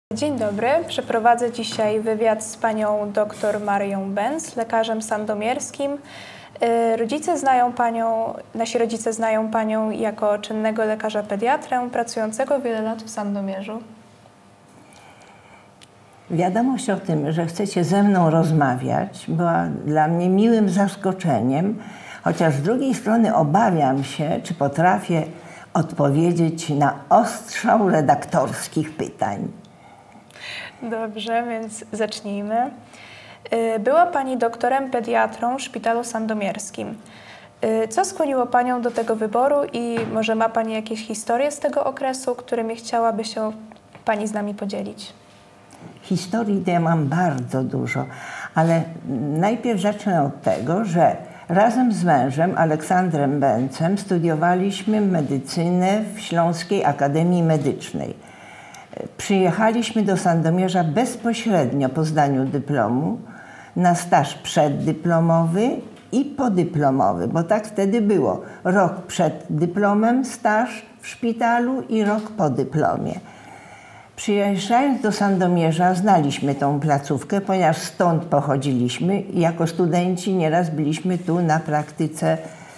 Dzień dobry. Przeprowadzę dzisiaj wywiad z panią dr Marią Benz, lekarzem sandomierskim. Nasi rodzice znają panią jako czynnego lekarza pediatrę pracującego wiele lat w Sandomierzu. Wiadomość o tym, że chcecie ze mną rozmawiać, była dla mnie miłym zaskoczeniem, chociaż z drugiej strony obawiam się, czy potrafię odpowiedzieć na ostrzał redaktorskich pytań. Dobrze, więc zacznijmy. Była pani doktorem pediatrą w szpitalu sandomierskim. Co skłoniło panią do tego wyboru i może ma pani jakieś historie z tego okresu, którymi chciałaby się pani z nami podzielić? Historii to ja mam bardzo dużo, ale najpierw zacznę od tego, że razem z mężem Aleksandrem Benzem studiowaliśmy medycynę w Śląskiej Akademii Medycznej. Przyjechaliśmy do Sandomierza bezpośrednio po zdaniu dyplomu na staż przeddyplomowy i podyplomowy, bo tak wtedy było. Rok przed dyplomem staż w szpitalu i rok po dyplomie. Przyjeżdżając do Sandomierza znaliśmy tą placówkę, ponieważ stąd pochodziliśmy i jako studenci nieraz byliśmy tu na praktyce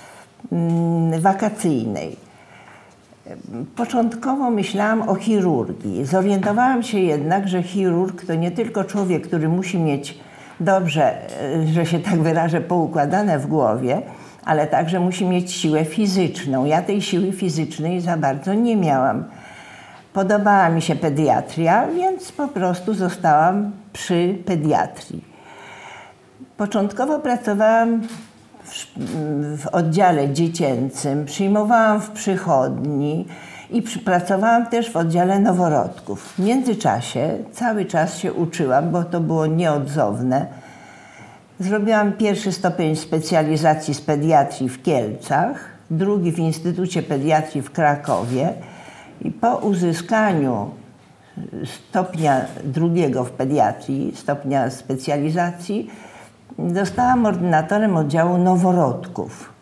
wakacyjnej. Początkowo myślałam o chirurgii. Zorientowałam się jednak, że chirurg to nie tylko człowiek, który musi mieć dobrze, że się tak wyrażę, poukładane w głowie, ale także musi mieć siłę fizyczną. Ja tej siły fizycznej za bardzo nie miałam. Podobała mi się pediatria, więc po prostu zostałam przy pediatrii. Początkowo pracowałam w oddziale dziecięcym, przyjmowałam w przychodni i pracowałam też w oddziale noworodków. W międzyczasie cały czas się uczyłam, bo to było nieodzowne. Zrobiłam pierwszy stopień specjalizacji z pediatrii w Kielcach, drugi w Instytucie Pediatrii w Krakowie i po uzyskaniu stopnia drugiego w pediatrii, stopnia specjalizacji, zostałam ordynatorem oddziału noworodków.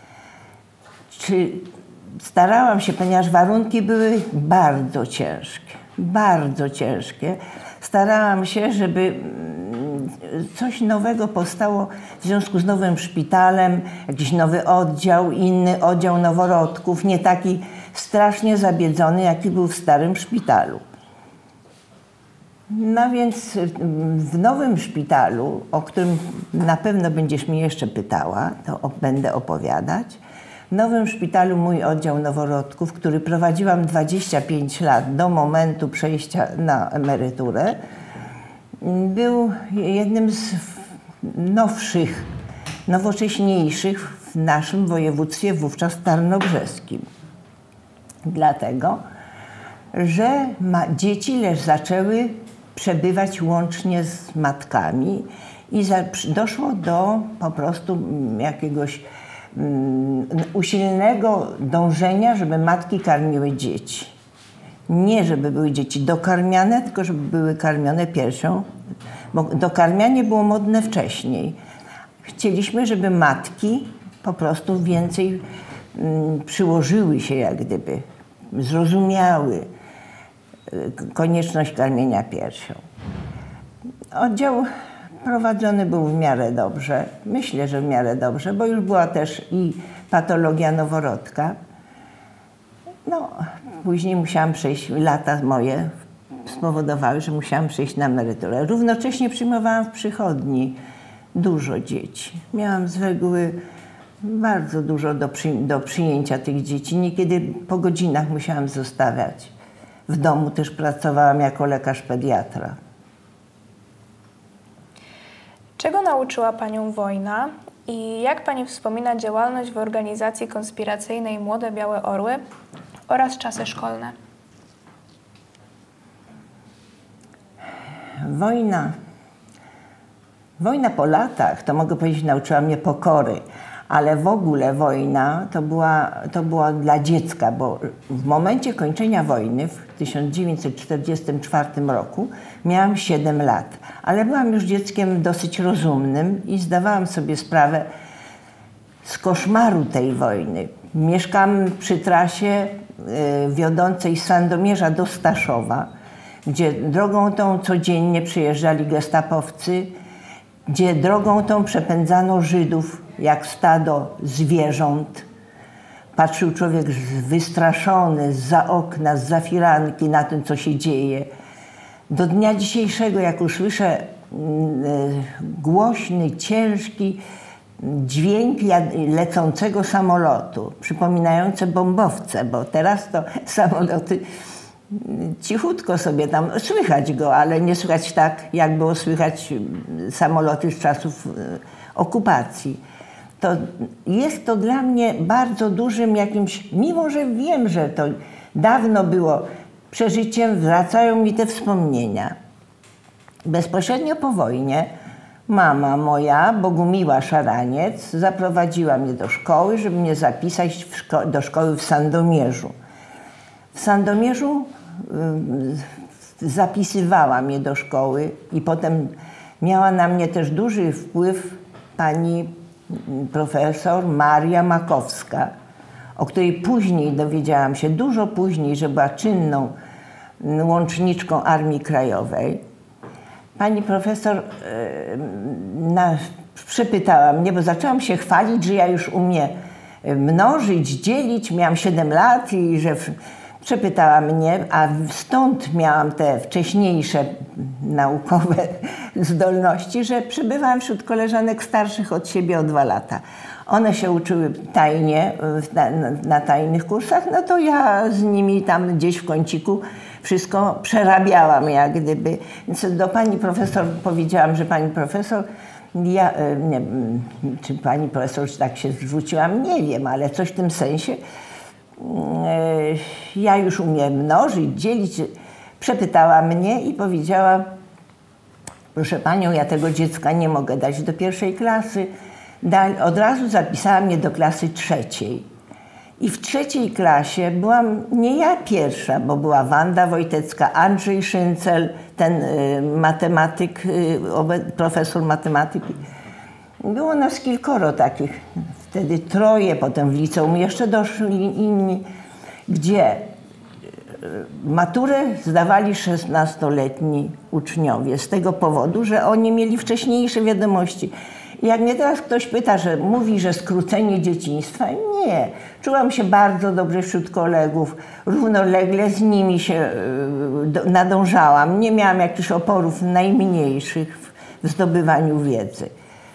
Starałam się, ponieważ warunki były bardzo ciężkie. Starałam się, żeby coś nowego powstało w związku z nowym szpitalem, jakiś nowy oddział, inny oddział noworodków, nie taki strasznie zabiedzony, jaki był w starym szpitalu. No więc w nowym szpitalu, o którym na pewno będziesz mnie jeszcze pytała, to będę opowiadać. W nowym szpitalu mój oddział noworodków, który prowadziłam 25 lat do momentu przejścia na emeryturę, był jednym z nowszych, nowocześniejszych w naszym województwie, wówczas tarnobrzeskim. Dlatego, że dzieci zaczęły przebywać łącznie z matkami i doszło do po prostu jakiegoś usilnego dążenia, żeby matki karmiły dzieci. Nie żeby były dzieci dokarmiane, tylko żeby były karmione piersią, bo dokarmianie było modne wcześniej. Chcieliśmy, żeby matki po prostu więcej przyłożyły się jak gdyby, zrozumiały konieczność karmienia piersią. Oddział prowadzony był w miarę dobrze. Myślę, że w miarę dobrze, bo już była też i patologia noworodka. No, później musiałam przejść, lata moje spowodowały, że musiałam przejść na emeryturę. Równocześnie przyjmowałam w przychodni dużo dzieci. Miałam z reguły bardzo dużo do przyjęcia tych dzieci. Niekiedy po godzinach musiałam zostawiać. W domu też pracowałam jako lekarz pediatra. Czego nauczyła panią wojna i jak pani wspomina działalność w organizacji konspiracyjnej Młode Białe Orły oraz czasy szkolne? Wojna po latach, to mogę powiedzieć, nauczyła mnie pokory. Ale w ogóle wojna to była dla dziecka, bo w momencie kończenia wojny w 1944 roku miałam 7 lat, ale byłam już dzieckiem dosyć rozumnym i zdawałam sobie sprawę z koszmaru tej wojny. Mieszkam przy trasie wiodącej z Sandomierza do Staszowa, gdzie drogą tą codziennie przyjeżdżali gestapowcy, gdzie drogą tą przepędzano Żydów jak stado zwierząt. Patrzył człowiek wystraszony zza okna, zza firanki na tym, co się dzieje. Do dnia dzisiejszego, jak usłyszę głośny, ciężki dźwięk lecącego samolotu, przypominający bombowce, bo teraz to samoloty cichutko sobie tam, słychać go, ale nie słychać tak, jak było słychać samoloty z czasów okupacji. To jest to dla mnie bardzo dużym jakimś, mimo że wiem, że to dawno było przeżyciem, wracają mi te wspomnienia. Bezpośrednio po wojnie mama moja, Bogumiła Szaraniec, zaprowadziła mnie do szkoły, żeby mnie zapisać do szkoły w Sandomierzu. W Sandomierzu zapisywała mnie do szkoły i potem miała na mnie też duży wpływ pani profesor Maria Makowska, o której później dowiedziałam się, dużo później, że była czynną łączniczką Armii Krajowej. Pani profesor przepytała mnie, bo zaczęłam się chwalić, że ja już umiem mnożyć, dzielić, miałam 7 lat i że przepytała mnie, a stąd miałam te wcześniejsze naukowe zdolności, że przebywałam wśród koleżanek starszych od siebie o 2 lata. One się uczyły tajnie, na tajnych kursach, no to ja z nimi tam gdzieś w kąciku wszystko przerabiałam jak gdyby. Więc do pani profesor powiedziałam, że pani profesor, czy pani profesor tak się zwróciłam, nie wiem, ale coś w tym sensie. Ja już umiem mnożyć, dzielić. Przepytała mnie i powiedziała: proszę panią, ja tego dziecka nie mogę dać do 1. klasy. Od razu zapisała mnie do klasy 3. I w 3. klasie byłam nie ja pierwsza, bo była Wanda Wojtecka, Andrzej Szyncel, ten matematyk, profesor matematyki. Było nas kilkoro takich, wtedy 3, potem w liceum jeszcze doszli inni, gdzie maturę zdawali 16-letni uczniowie z tego powodu, że oni mieli wcześniejsze wiadomości. I jak mnie teraz ktoś pyta, że mówi, że skrócenie dzieciństwa, nie. Czułam się bardzo dobrze wśród kolegów, równolegle z nimi się nadążałam. Nie miałam jakichś oporów najmniejszych w zdobywaniu wiedzy.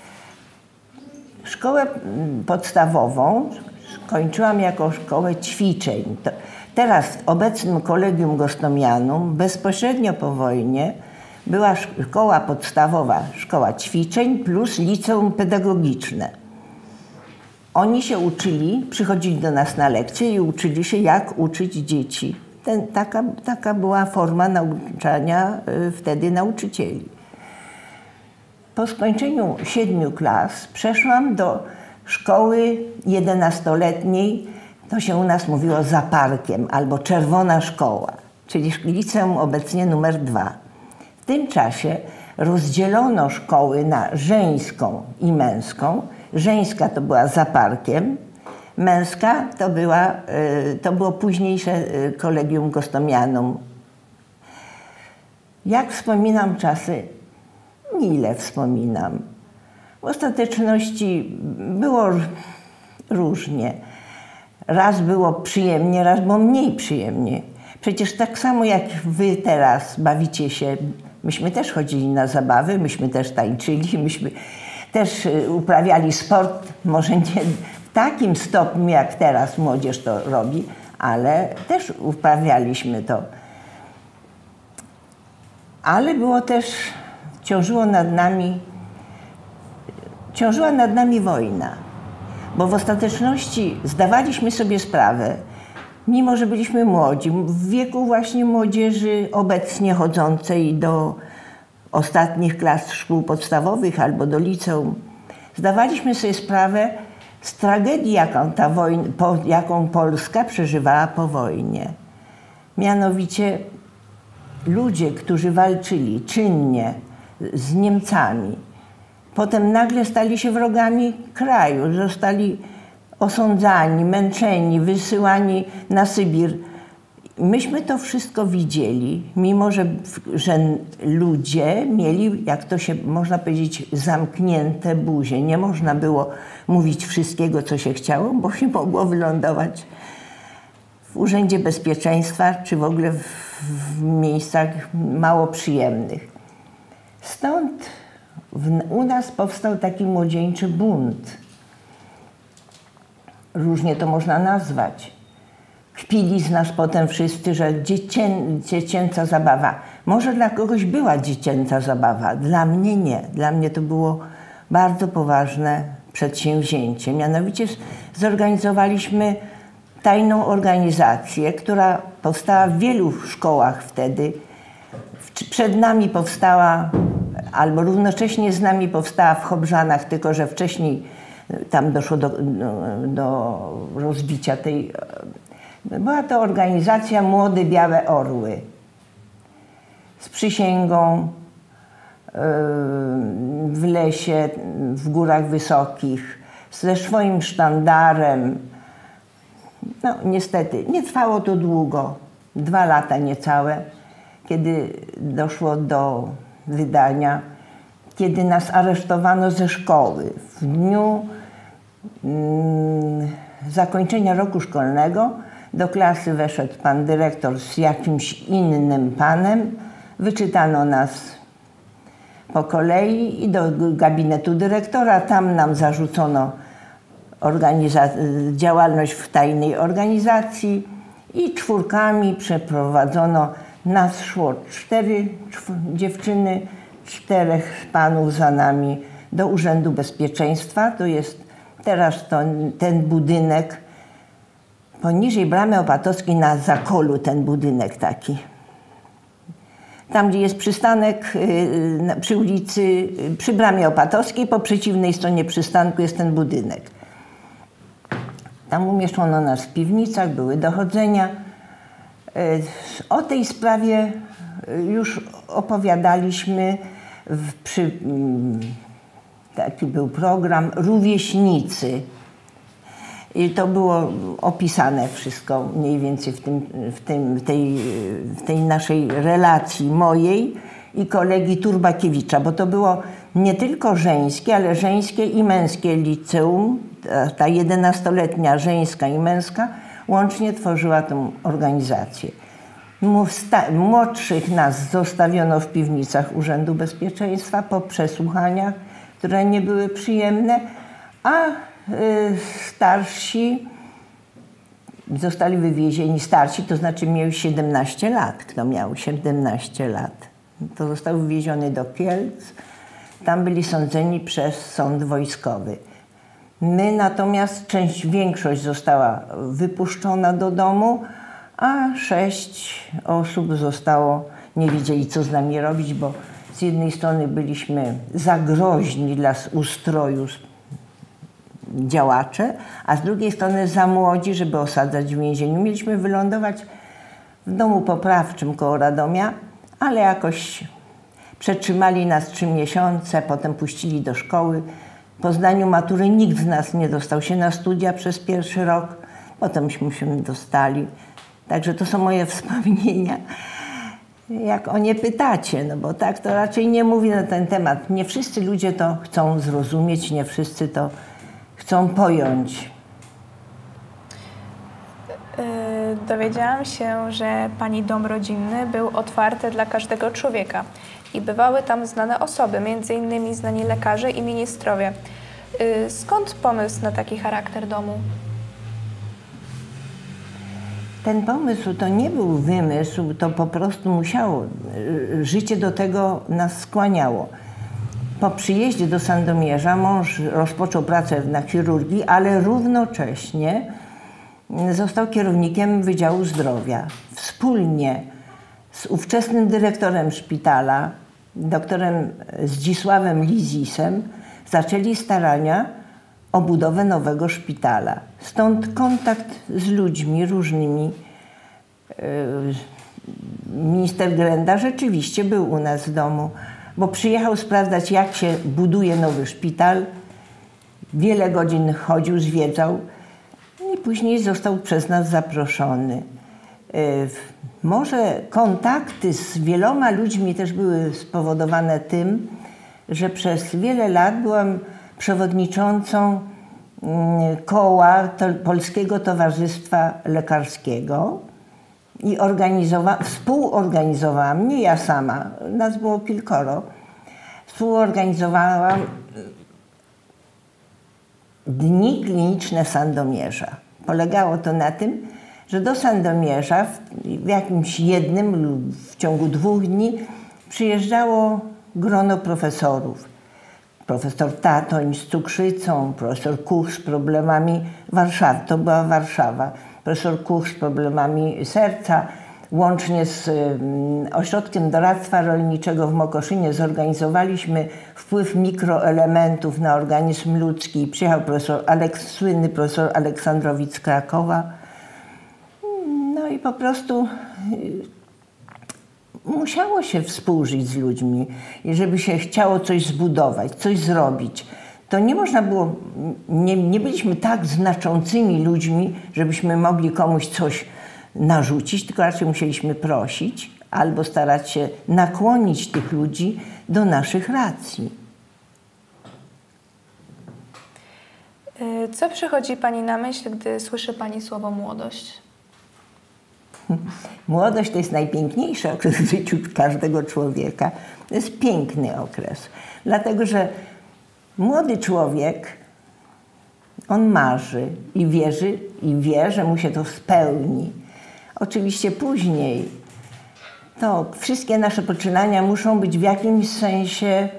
Szkołę podstawową kończyłam jako szkołę ćwiczeń. Teraz w obecnym Kolegium Gostomianum, bezpośrednio po wojnie, była szkoła podstawowa, szkoła ćwiczeń plus liceum pedagogiczne. Oni się uczyli, przychodzili do nas na lekcje i uczyli się, jak uczyć dzieci. Taka była forma nauczania wtedy nauczycieli. Po skończeniu 7 klas przeszłam do szkoły 11-letniej, to się u nas mówiło za parkiem, albo Czerwona Szkoła, czyli liceum obecnie numer 2. W tym czasie rozdzielono szkoły na żeńską i męską. Żeńska to była za parkiem, męska to było późniejsze Kolegium Gostomianum. Jak wspominam czasy, mile wspominam. W ostateczności było różnie. Raz było przyjemnie, raz było mniej przyjemnie. Przecież tak samo jak wy teraz bawicie się, myśmy też chodzili na zabawy, myśmy też tańczyli, myśmy też uprawiali sport, może nie w takim stopniu jak teraz młodzież to robi, ale też uprawialiśmy to. Ale było też, ciążyła nad nami wojna, bo w ostateczności zdawaliśmy sobie sprawę, mimo że byliśmy młodzi, w wieku właśnie młodzieży obecnie chodzącej do ostatnich klas szkół podstawowych albo do liceum, zdawaliśmy sobie sprawę z tragedii, jaką Polska przeżywała po wojnie. Mianowicie ludzie, którzy walczyli czynnie z Niemcami, potem nagle stali się wrogami kraju, zostali osądzani, męczeni, wysyłani na Sybir. myśmy to wszystko widzieli, mimo że ludzie mieli, jak to się można powiedzieć, zamknięte buzie. Nie można było mówić wszystkiego, co się chciało, bo się mogło wylądować w Urzędzie Bezpieczeństwa, czy w ogóle w miejscach mało przyjemnych. Stąd u nas powstał taki młodzieńczy bunt. Różnie to można nazwać. Kpili z nas potem wszyscy, że dziecięca zabawa. Może dla kogoś była dziecięca zabawa, dla mnie nie. Dla mnie to było bardzo poważne przedsięwzięcie. Mianowicie zorganizowaliśmy tajną organizację, która powstała w wielu szkołach wtedy. Przed nami powstała, albo równocześnie z nami powstała w Chobrzanach, tylko że wcześniej tam doszło do rozbicia tej. Była to organizacja Młode Białe Orły z przysięgą w lesie, w Górach Wysokich, ze swoim sztandarem. No niestety, nie trwało to długo, 2 lata niecałe, kiedy doszło do wydania, kiedy nas aresztowano ze szkoły. W dniu zakończenia roku szkolnego do klasy weszedł pan dyrektor z jakimś innym panem. Wyczytano nas po kolei i do gabinetu dyrektora. Tam nam zarzucono działalność w tajnej organizacji i 4 przeprowadzono. Nas szło 4 dziewczyny, 4 panów za nami do Urzędu Bezpieczeństwa. To jest teraz ten budynek poniżej Bramy Opatowskiej, na Zakolu, ten budynek taki. Tam, gdzie jest przystanek przy ulicy, przy Bramie Opatowskiej, po przeciwnej stronie przystanku jest ten budynek. Tam umieszczono nas w piwnicach, były dochodzenia. O tej sprawie już opowiadaliśmy, taki był program Rówieśnicy. I to było opisane wszystko mniej więcej w tej naszej relacji mojej i kolegi Turbakiewicza, bo to było nie tylko żeńskie, ale żeńskie i męskie liceum. Ta 11-letnia żeńska i męska łącznie tworzyła tę organizację. Młodszych nas zostawiono w piwnicach Urzędu Bezpieczeństwa po przesłuchaniach, które nie były przyjemne, a starsi zostali wywiezieni. Starsi, to znaczy mieli 17 lat. Kto miał 17 lat, to został wywieziony do Kielc. Tam byli sądzeni przez sąd wojskowy. My natomiast, większość została wypuszczona do domu, a 6 osób zostało, nie wiedzieli co z nami robić, bo z jednej strony byliśmy za groźni dla ustroju działacze, a z drugiej strony za młodzi, żeby osadzać w więzieniu. Mieliśmy wylądować w domu poprawczym koło Radomia, ale jakoś przetrzymali nas 3 miesiące, potem puścili do szkoły. Po zdaniu matury nikt z nas nie dostał się na studia przez pierwszy rok, potemśmy się dostali. Także to są moje wspomnienia. Jak o nie pytacie, no bo tak to raczej nie mówię na ten temat. Nie wszyscy ludzie to chcą zrozumieć, nie wszyscy to chcą pojąć. Dowiedziałam się, że pani dom rodzinny był otwarty dla każdego człowieka i bywały tam znane osoby, m.in. znani lekarze i ministrowie. Skąd pomysł na taki charakter domu? Ten pomysł to nie był wymysł, to po prostu musiało, życie do tego nas skłaniało. Po przyjeździe do Sandomierza mąż rozpoczął pracę na chirurgii, ale równocześnie został kierownikiem Wydziału Zdrowia. Wspólnie z ówczesnym dyrektorem szpitala, doktorem Zdzisławem Lizisem, zaczęli starania o budowę nowego szpitala. Stąd kontakt z ludźmi różnymi. Minister Grenda rzeczywiście był u nas w domu, bo przyjechał sprawdzać, jak się buduje nowy szpital. Wiele godzin chodził, zwiedzał i później został przez nas zaproszony. Może kontakty z wieloma ludźmi też były spowodowane tym, że przez wiele lat byłam przewodniczącą koła Polskiego Towarzystwa Lekarskiego i współorganizowałam, nie ja sama, nas było kilkoro, współorganizowałam Dni Kliniczne Sandomierza. Polegało to na tym, że do Sandomierza w jakimś jednym lub w ciągu 2 dni przyjeżdżało grono profesorów. Profesor Tatoń z cukrzycą, profesor Kuch z problemami Warszawy, to była Warszawa, profesor Kuch z problemami serca. Łącznie z Ośrodkiem Doradztwa Rolniczego w Mokoszynie zorganizowaliśmy wpływ mikroelementów na organizm ludzki. Przyjechał słynny profesor Aleksandrowicz z Krakowa. No i po prostu musiało się współżyć z ludźmi i żeby się chciało coś zbudować, coś zrobić. To nie można było, nie byliśmy tak znaczącymi ludźmi, żebyśmy mogli komuś coś narzucić, tylko raczej musieliśmy prosić albo starać się nakłonić tych ludzi do naszych racji. Co przychodzi Pani na myśl, gdy słyszy Pani słowo młodość? Młodość to jest najpiękniejszy okres w życiu każdego człowieka. To jest piękny okres, dlatego że młody człowiek, on marzy i wierzy i wie, że mu się to spełni. Oczywiście później to wszystkie nasze poczynania muszą być w jakimś sensie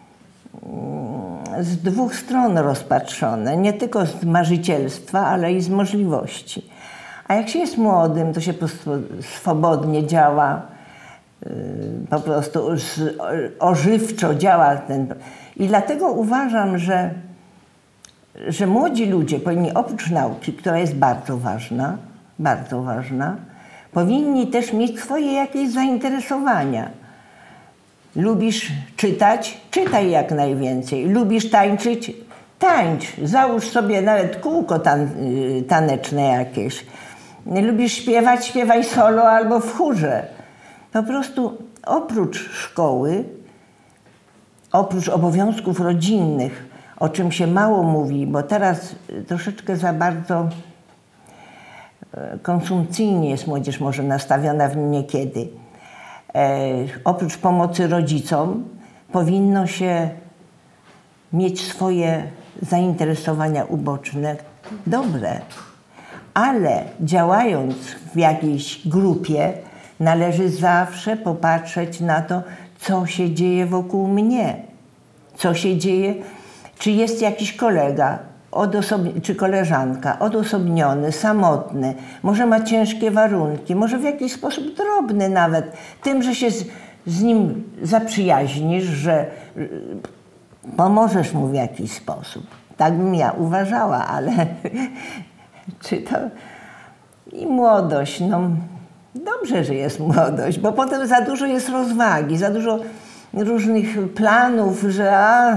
z 2 stron rozpatrzone. Nie tylko z marzycielstwa, ale i z możliwości. A jak się jest młodym, to się po prostu swobodnie działa, po prostu ożywczo działa ten. I dlatego uważam, że młodzi ludzie powinni oprócz nauki, która jest bardzo ważna, powinni też mieć swoje jakieś zainteresowania. Lubisz czytać? Czytaj jak najwięcej. Lubisz tańczyć? Tańcz. Załóż sobie nawet kółko taneczne jakieś. Lubisz śpiewać? Śpiewaj solo albo w chórze. Po prostu oprócz szkoły, oprócz obowiązków rodzinnych, o czym się mało mówi, bo teraz troszeczkę za bardzo konsumpcyjnie jest młodzież może nastawiona w niekiedy. Oprócz pomocy rodzicom powinno się mieć swoje zainteresowania uboczne dobre, ale działając w jakiejś grupie należy zawsze popatrzeć na to, co się dzieje wokół mnie, co się dzieje, czy jest jakiś kolega czy koleżanka odosobniony, samotny, może ma ciężkie warunki, może w jakiś sposób drobny nawet, tym, że się z nim zaprzyjaźnisz, że pomożesz mu w jakiś sposób. Tak bym ja uważała, ale czy to... I młodość, no dobrze, że jest młodość, bo potem za dużo jest rozwagi, za dużo różnych planów, że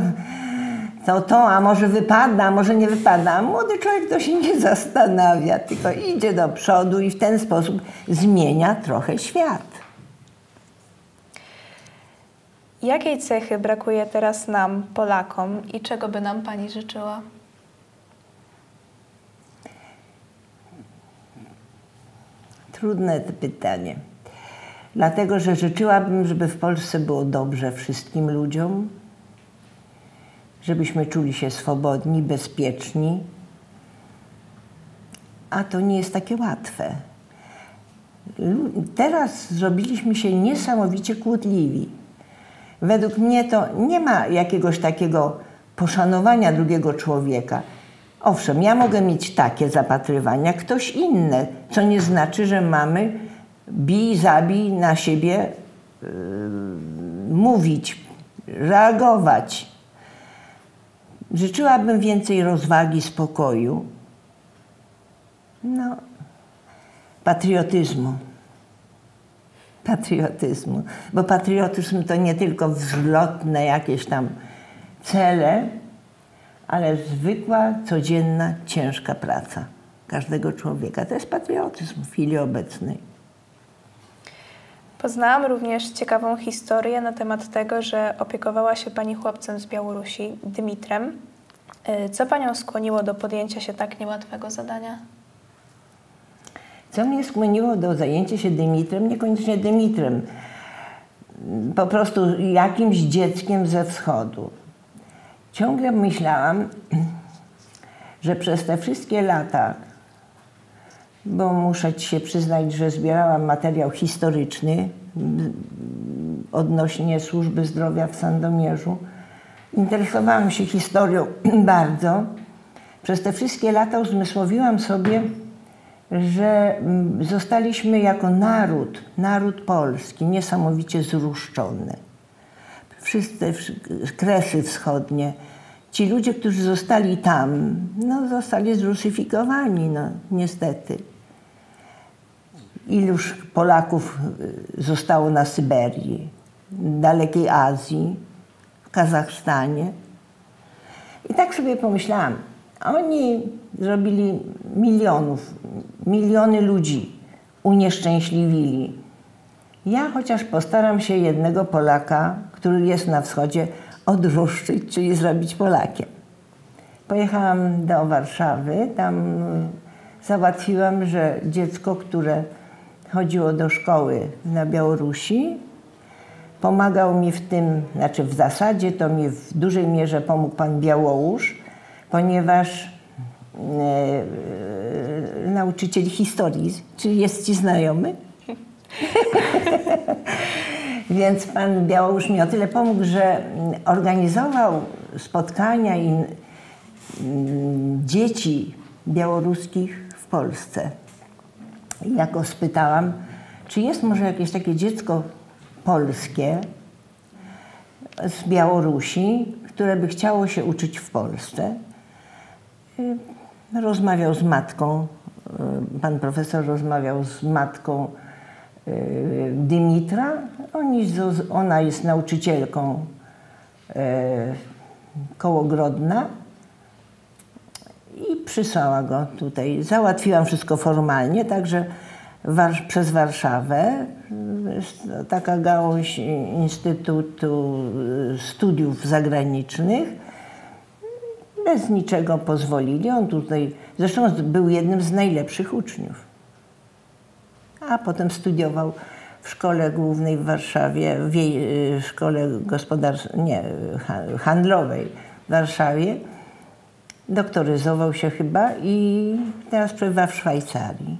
a może wypada, a może nie wypada. A młody człowiek to się nie zastanawia, tylko idzie do przodu i w ten sposób zmienia trochę świat. Jakiej cechy brakuje teraz nam, Polakom, i czego by nam Pani życzyła? Trudne to pytanie. Dlatego, że życzyłabym, żeby w Polsce było dobrze wszystkim ludziom, żebyśmy czuli się swobodni, bezpieczni, a to nie jest takie łatwe. Teraz zrobiliśmy się niesamowicie kłótliwi. Według mnie to nie ma jakiegoś takiego poszanowania drugiego człowieka. Owszem, ja mogę mieć takie zapatrywania, ktoś inne, co nie znaczy, że mamy bij, zabij na siebie mówić, reagować. Życzyłabym więcej rozwagi, spokoju, patriotyzmu. Bo patriotyzm to nie tylko wzlotne jakieś tam cele, ale zwykła, codzienna, ciężka praca każdego człowieka. To jest patriotyzm w chwili obecnej. Poznałam również ciekawą historię na temat tego, że opiekowała się pani chłopcem z Białorusi, Dymitrem. Co panią skłoniło do podjęcia się tak niełatwego zadania? Co mnie skłoniło do zajęcia się Dymitrem? Niekoniecznie Dymitrem. Po prostu jakimś dzieckiem ze wschodu. Ciągle myślałam, że przez te wszystkie lata, bo muszę ci się przyznać, że zbierałam materiał historyczny odnośnie służby zdrowia w Sandomierzu. Interesowałam się historią bardzo. Przez te wszystkie lata uzmysłowiłam sobie, że zostaliśmy jako naród polski niesamowicie zruszczony. Wszyscy Kresy Wschodnie, ci ludzie, którzy zostali tam, no, zostali zrusyfikowani, no, niestety. Iluż Polaków zostało na Syberii, w dalekiej Azji, w Kazachstanie. I tak sobie pomyślałam, oni zrobili miliony ludzi unieszczęśliwili. Ja chociaż postaram się jednego Polaka, który jest na wschodzie, odruszczyć, czyli zrobić Polakiem. Pojechałam do Warszawy, tam załatwiłam, że dziecko, które chodziło do szkoły na Białorusi, pomagał mi w tym, znaczy w zasadzie to mi w dużej mierze pomógł pan Białołusz, ponieważ nauczyciel historii, czy jest ci znajomy? Więc pan Białołusz mi o tyle pomógł, że organizował spotkania i dzieci białoruskich w Polsce. I ja go spytałam, czy jest może jakieś takie dziecko polskie z Białorusi, które by chciało się uczyć w Polsce. Rozmawiał z matką, pan profesor rozmawiał z matką Dymitra. Ona jest nauczycielką koło Grodna i przysłała go tutaj. Załatwiłam wszystko formalnie, także przez Warszawę, taka gałąź Instytutu Studiów Zagranicznych, bez niczego pozwolili. On tutaj, zresztą był jednym z najlepszych uczniów. A potem studiował w szkole głównej w Warszawie, w szkole handlowej w Warszawie. Doktoryzował się chyba i teraz przebywa w Szwajcarii.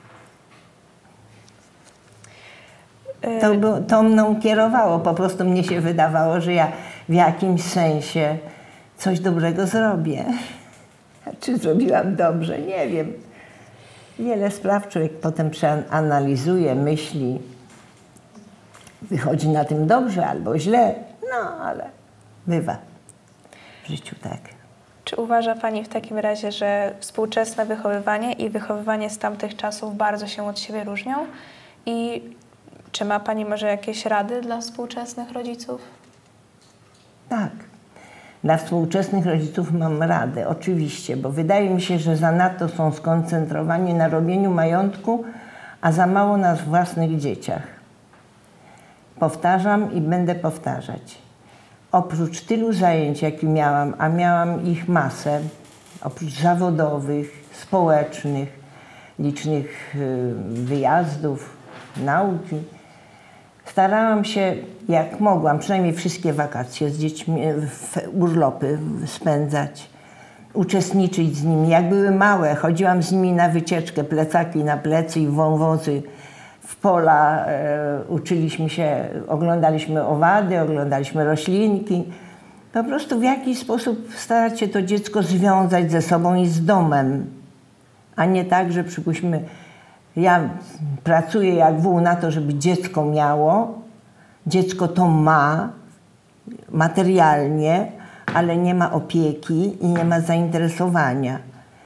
To mną kierowało. Po prostu mnie się wydawało, że ja w jakimś sensie coś dobrego zrobię. A czy zrobiłam dobrze? Nie wiem. Wiele spraw człowiek potem przeanalizuje, myśli. Wychodzi na tym dobrze albo źle. No, ale bywa w życiu tak. Czy uważa pani w takim razie, że współczesne wychowywanie i wychowywanie z tamtych czasów bardzo się od siebie różnią? I czy ma pani może jakieś rady dla współczesnych rodziców? Tak. Dla współczesnych rodziców mam radę, oczywiście, bo wydaje mi się, że zanadto są skoncentrowani na robieniu majątku, a za mało na własnych dzieciach. Powtarzam i będę powtarzać. Oprócz tylu zajęć, jakie miałam, a miałam ich masę, oprócz zawodowych, społecznych, licznych wyjazdów, nauki, starałam się, jak mogłam, przynajmniej wszystkie wakacje z dziećmi, urlopy spędzać, uczestniczyć z nimi. Jak były małe, chodziłam z nimi na wycieczkę, plecaki na plecy i wąwozy w pola. Uczyliśmy się, oglądaliśmy owady, oglądaliśmy roślinki. Po prostu w jakiś sposób starać się to dziecko związać ze sobą i z domem, a nie tak, że przypuśćmy, ja pracuję jak wół na to, żeby dziecko miało. Dziecko to ma materialnie, ale nie ma opieki i nie ma zainteresowania.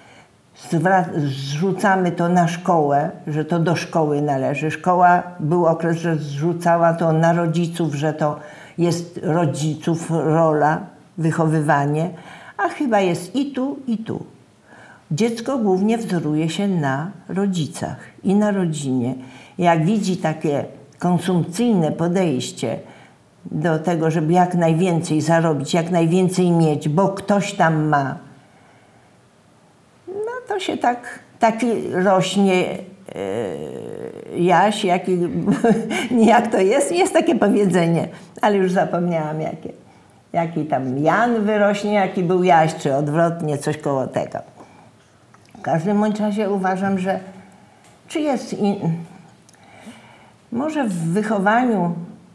Zrzucamy to na szkołę, że to do szkoły należy. Szkoła, był okres, że zrzucała to na rodziców, że to jest rodziców rola, wychowywanie, a chyba jest i tu, i tu. Dziecko głównie wzoruje się na rodzicach i na rodzinie. Jak widzi takie konsumpcyjne podejście do tego, żeby jak najwięcej zarobić, jak najwięcej mieć, bo ktoś tam ma, no to się taki rośnie jaś, jak to jest takie powiedzenie, ale już zapomniałam jakie. Jaki tam Jan wyrośnie, jaki był jaś, czy odwrotnie, coś koło tego. W każdym bądź razie uważam, że może w wychowaniu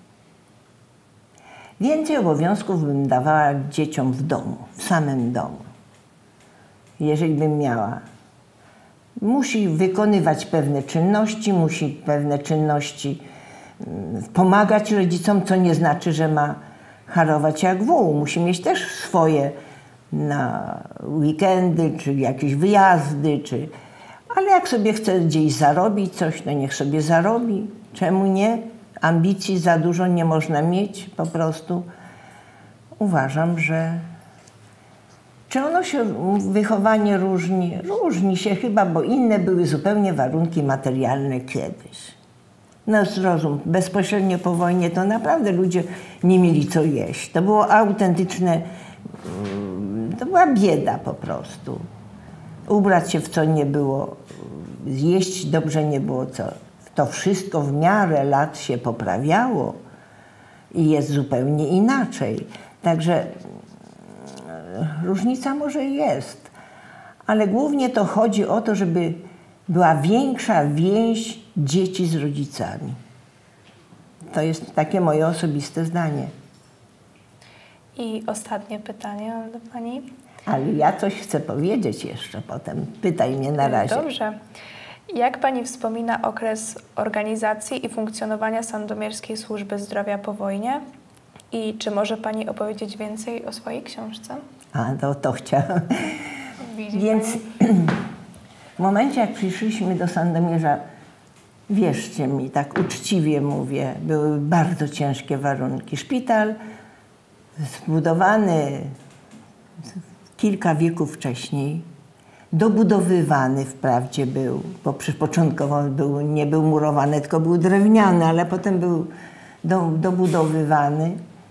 więcej obowiązków bym dawała dzieciom w domu, w samym domu. Jeżeli bym miała. Musi wykonywać pewne czynności, pomagać rodzicom, co nie znaczy, że ma harować jak wół. Musi mieć też swoje na weekendy, czy jakieś wyjazdy, ale jak sobie chce gdzieś zarobić coś, to niech sobie zarobi. Czemu nie? Ambicji za dużo nie można mieć, po prostu. Uważam, że czy ono się, wychowanie różni? Różni się chyba, bo inne były zupełnie warunki materialne kiedyś. No zrozum, bezpośrednio po wojnie to naprawdę ludzie nie mieli co jeść. To było autentyczne, to była bieda po prostu. Ubrać się w co nie było, zjeść dobrze nie było co. To wszystko w miarę lat się poprawiało i jest zupełnie inaczej. Także różnica może jest, ale głównie to chodzi o to, żeby była większa więź dzieci z rodzicami. To jest takie moje osobiste zdanie. I ostatnie pytanie do Pani. Ale ja coś chcę powiedzieć jeszcze potem. Pytaj mnie na razie. Dobrze. Jak Pani wspomina okres organizacji i funkcjonowania Sandomierskiej Służby Zdrowia po wojnie? I czy może Pani opowiedzieć więcej o swojej książce? To chciałam. Więc w momencie, jak przyszliśmy do Sandomierza, wierzcie mi, tak uczciwie mówię, były bardzo ciężkie warunki. Szpital zbudowany kilka wieków wcześniej, dobudowywany wprawdzie był, bo początkowo nie był murowany, tylko był drewniany, ale potem był dobudowywany.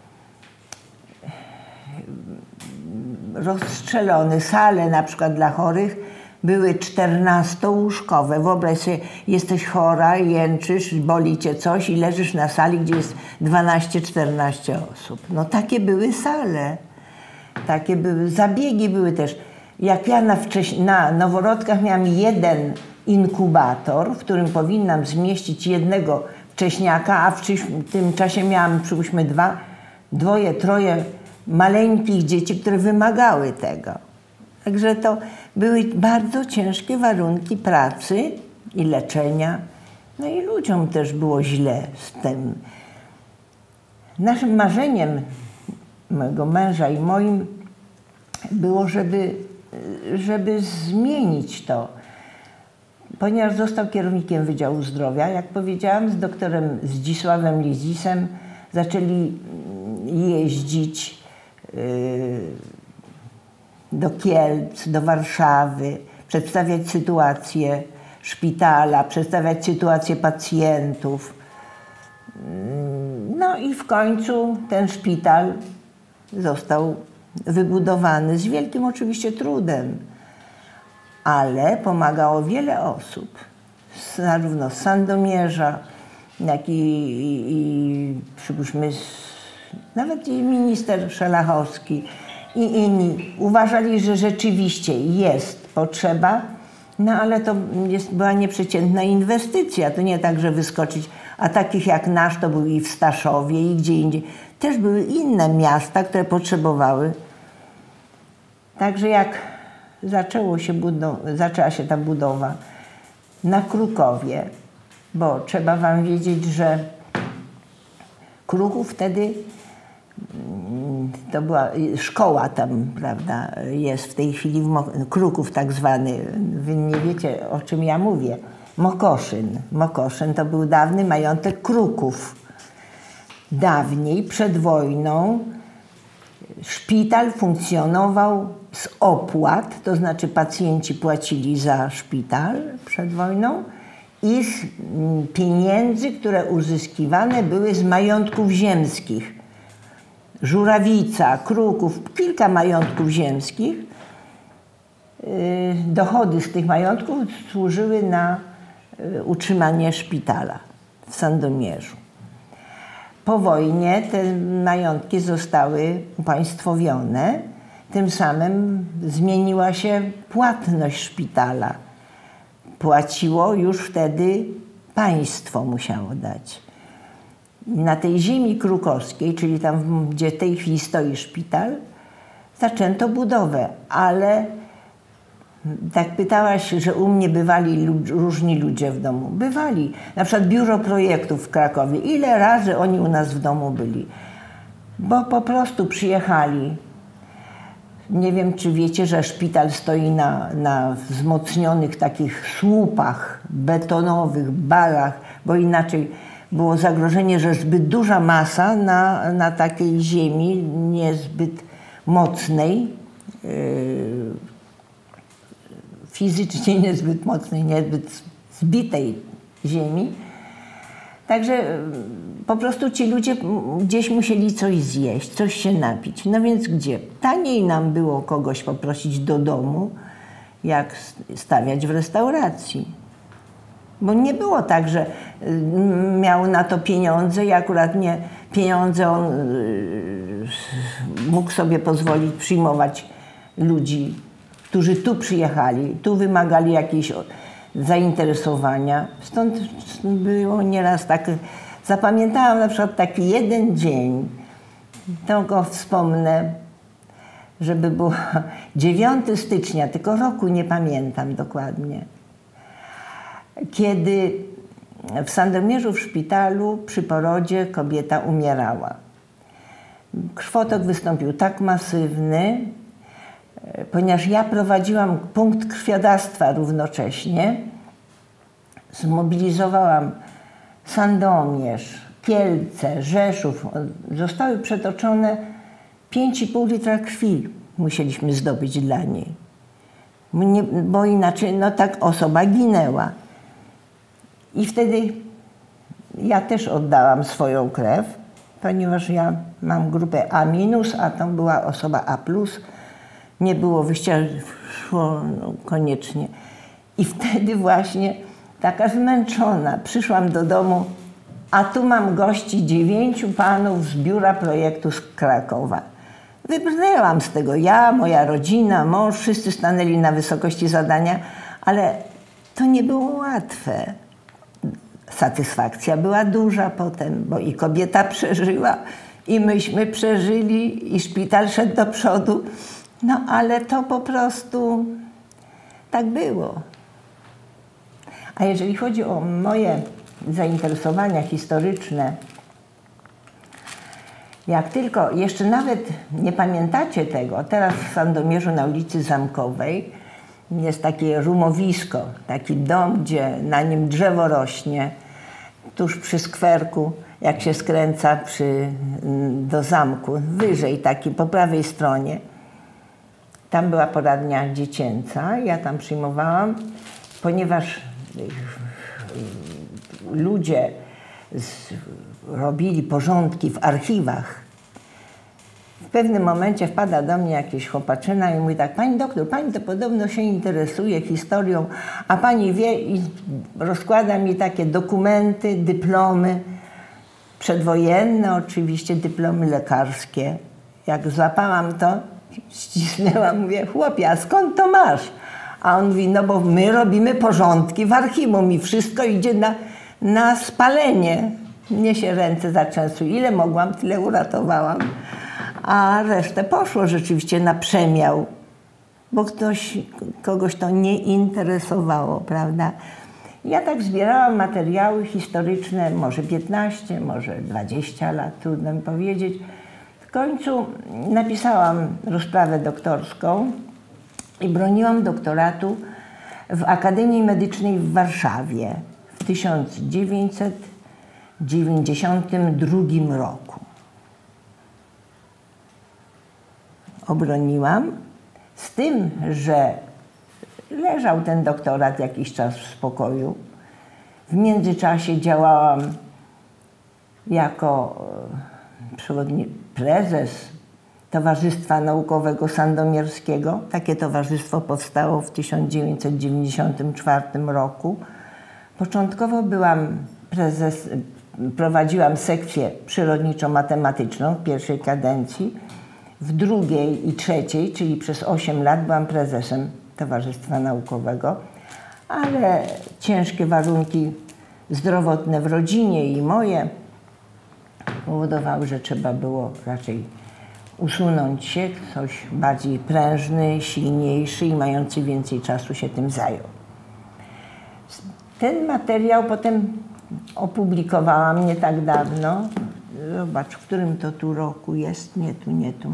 Rozstrzelone sale na przykład dla chorych były 14-łóżkowe. Wyobraź sobie, jesteś chora, jęczysz, boli cię coś i leżysz na sali, gdzie jest 12-14 osób. No takie były sale. Takie były, zabiegi były też. Jak ja na noworodkach miałam jeden inkubator, w którym powinnam zmieścić jednego wcześniaka, a w tym czasie miałam, przypuśćmy, dwoje, troje maleńkich dzieci, które wymagały tego. Także to były bardzo ciężkie warunki pracy i leczenia. No i ludziom też było źle z tym. Naszym marzeniem, mojego męża i moim, było, żeby zmienić to. Ponieważ został kierownikiem Wydziału Zdrowia, jak powiedziałam, z doktorem Zdzisławem Lizisem zaczęli jeździć do Kielc, do Warszawy, przedstawiać sytuację szpitala, przedstawiać sytuację pacjentów. No i w końcu ten szpital został wybudowany z wielkim oczywiście trudem, ale pomagało wiele osób, zarówno z Sandomierza, jak i przypuśćmy, nawet i minister Szelachowski i inni uważali, że rzeczywiście jest potrzeba, no ale to była nieprzeciętna inwestycja. To nie tak, że wyskoczyć, a takich jak nasz to był i w Staszowie, i gdzie indziej. Też były inne miasta, które potrzebowały. Także jak zaczęła się ta budowa na Krukowie, bo trzeba wam wiedzieć, że Kruków wtedy, to była szkoła tam, prawda, jest w tej chwili Kruków tak zwany, wy nie wiecie, o czym ja mówię, Mokoszyn. Mokoszyn to był dawny majątek Kruków. Dawniej, przed wojną, szpital funkcjonował z opłat, to znaczy pacjenci płacili za szpital przed wojną i z pieniędzy, które uzyskiwane były z majątków ziemskich. Żurawica, Kruków, kilka majątków ziemskich. Dochody z tych majątków służyły na utrzymanie szpitala w Sandomierzu. Po wojnie te majątki zostały upaństwowione, tym samym zmieniła się płatność szpitala. Płaciło już wtedy państwo, musiało dać. Na tej ziemi krukowskiej, czyli tam, gdzie w tej chwili stoi szpital, zaczęto budowę, ale tak pytałaś, że u mnie bywali różni ludzie w domu. Bywali. Na przykład biuro projektów w Krakowie. Ile razy oni u nas w domu byli? Bo po prostu przyjechali. Nie wiem, czy wiecie, że szpital stoi na wzmocnionych takich słupach betonowych, balach, bo inaczej było zagrożenie, że zbyt duża masa na takiej ziemi niezbyt mocnej, fizycznie niezbyt mocnej, niezbyt zbitej ziemi. Także po prostu ci ludzie gdzieś musieli coś zjeść, coś się napić. No więc gdzie? Taniej nam było kogoś poprosić do domu, jak stawiać w restauracji. Bo nie było tak, że miał na to pieniądze i akurat nie pieniądze on mógł sobie pozwolić przyjmować ludzi, którzy tu przyjechali, tu wymagali jakiejś zainteresowania. Stąd było nieraz tak. Zapamiętałam na przykład taki jeden dzień, to go wspomnę, żeby było 9 stycznia, tylko roku nie pamiętam dokładnie, kiedy w Sandomierzu w szpitalu przy porodzie kobieta umierała. Krwotok wystąpił tak masywny, ponieważ ja prowadziłam punkt krwiodawstwa równocześnie, zmobilizowałam Sandomierz, Kielce, Rzeszów. Zostały przetoczone 5,5 litra krwi musieliśmy zdobyć dla niej. Bo inaczej no tak osoba ginęła. I wtedy ja też oddałam swoją krew, ponieważ ja mam grupę A-, a tam była osoba A+. Nie było wyjścia, szło koniecznie. I wtedy właśnie taka zmęczona przyszłam do domu, a tu mam gości 9 panów z biura projektu z Krakowa. Wybrnęłam z tego ja, moja rodzina, mąż, wszyscy stanęli na wysokości zadania, ale to nie było łatwe. Satysfakcja była duża potem, bo i kobieta przeżyła, i myśmy przeżyli, i szpital szedł do przodu. No ale to po prostu tak było. A jeżeli chodzi o moje zainteresowania historyczne, jak tylko, jeszcze nawet nie pamiętacie tego, teraz w Sandomierzu na ulicy Zamkowej jest takie rumowisko, taki dom, gdzie na nim drzewo rośnie, tuż przy skwerku, jak się skręca do zamku, wyżej taki, po prawej stronie. Tam była poradnia dziecięca, ja tam przyjmowałam, ponieważ ludzie robili porządki w archiwach. W pewnym momencie wpada do mnie jakiś chłopaczyna i mówi tak: pani doktor, pani to podobno się interesuje historią, a pani wie, i rozkłada mi takie dokumenty, dyplomy, przedwojenne oczywiście, dyplomy lekarskie. Jak złapałam to, ścisnęłam, mówię: chłopie, a skąd to masz? A on mówi: no bo my robimy porządki w archiwum i wszystko idzie na spalenie. Mnie się ręce zatrzęsły. Ile mogłam, tyle uratowałam. A resztę poszło rzeczywiście na przemiał, bo kogoś to nie interesowało, prawda? Ja tak zbierałam materiały historyczne, może 15, może 20 lat, trudno mi powiedzieć. W końcu napisałam rozprawę doktorską i broniłam doktoratu w Akademii Medycznej w Warszawie w 1992 roku. Obroniłam, z tym, że leżał ten doktorat jakiś czas w spokoju W międzyczasie działałam jako prezes Towarzystwa Naukowego Sandomierskiego. Takie towarzystwo powstało w 1994 roku. Początkowo prowadziłam sekcję przyrodniczo-matematyczną w pierwszej kadencji. W drugiej i trzeciej, czyli przez 8 lat, byłam prezesem Towarzystwa Naukowego, ale ciężkie warunki zdrowotne w rodzinie i moje powodowały, że trzeba było raczej usunąć się. Ktoś bardziej prężny, silniejszy i mający więcej czasu się tym zajął. Ten materiał potem opublikowałam nie tak dawno. Zobacz, w którym to tu roku jest? Nie tu.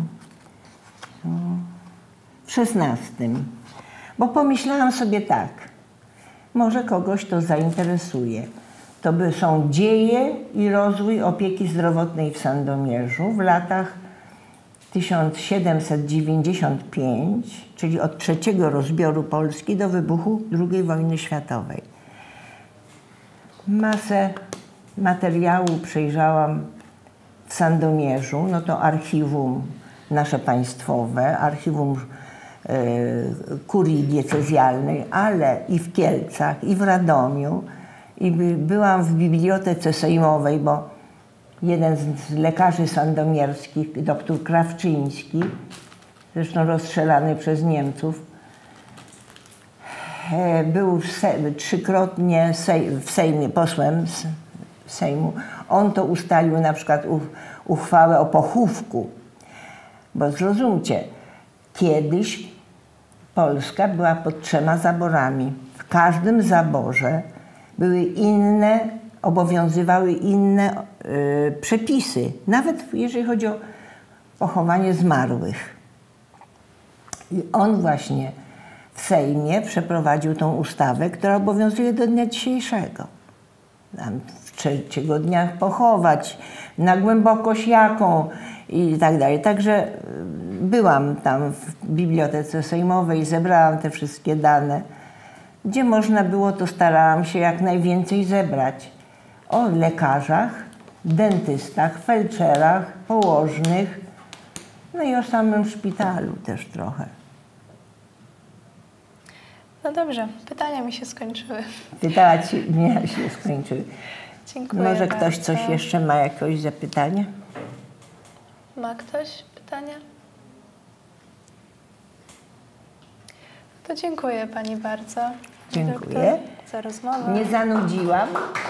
W 16. Bo pomyślałam sobie tak, może kogoś to zainteresuje. To są dzieje i rozwój opieki zdrowotnej w Sandomierzu w latach 1795, czyli od trzeciego rozbioru Polski do wybuchu II wojny światowej. Masę materiału przejrzałam w Sandomierzu, no to archiwum nasze państwowe, archiwum kurii diecezjalnej, ale i w Kielcach, i w Radomiu. I byłam w bibliotece sejmowej, bo jeden z lekarzy sandomierskich, doktor Krawczyński, zresztą rozstrzelany przez Niemców, był trzykrotnie w Sejmie, posłem Sejmu. On to ustalił na przykład uchwałę o pochówku. Bo zrozumcie, kiedyś Polska była pod 3 zaborami. W każdym zaborze obowiązywały inne przepisy, nawet jeżeli chodzi o pochowanie zmarłych. I on właśnie w Sejmie przeprowadził tą ustawę, która obowiązuje do dnia dzisiejszego. Tam w 3 dniach pochować, na głębokość jaką i tak dalej. Także byłam tam w bibliotece sejmowej, zebrałam te wszystkie dane. Gdzie można było, to starałam się jak najwięcej zebrać. O lekarzach, dentystach, felczerach, położnych, no i o samym szpitalu też trochę. No dobrze, pytania mi się skończyły. Pytania się skończyły. Dziękuję Może bardzo. ktoś coś jeszcze ma, jakieś zapytanie? Ma ktoś pytania? To dziękuję Pani bardzo. Dziękuję. Doktor, za rozmowę. Nie zanudziłam?